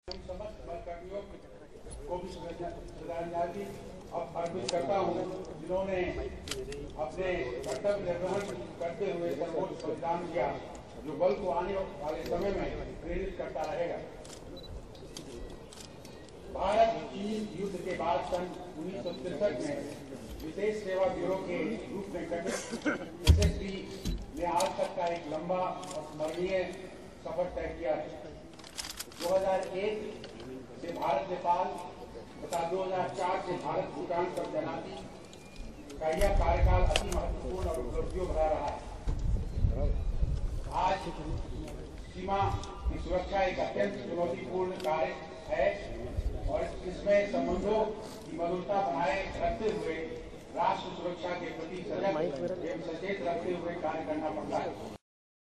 समस्त कर्मियों को भी श्रद्धांजलि अर्पित करता हूँ, जिन्होंने अपने कर्तव्य निर्वहन करते हुए सर्वोच्च बलिदान किया, जो बल को आने वाले समय में प्रेरित करता रहेगा। भारत चीन युद्ध के बाद सन 1963 में विशेष सेवा ब्यूरो के रूप में गठित एसएसबी ने आज तक का एक लंबा और स्मरणीय सफर तय किया है। 2001 से भारत नेपाल तथा 2004 से भारत भूटान पर तैनाती का यह कार्यकाल अति महत्वपूर्ण और उपलब्धियों भरा रहा है। आज सीमा की सुरक्षा एक अत्यंत चुनौतीपूर्ण कार्य है और इसमें संबंधों की मधुरता बनाए रखते हुए राष्ट्र सुरक्षा के प्रति सजग एवं सचेत रखते हुए कार्य करना पड़ता है।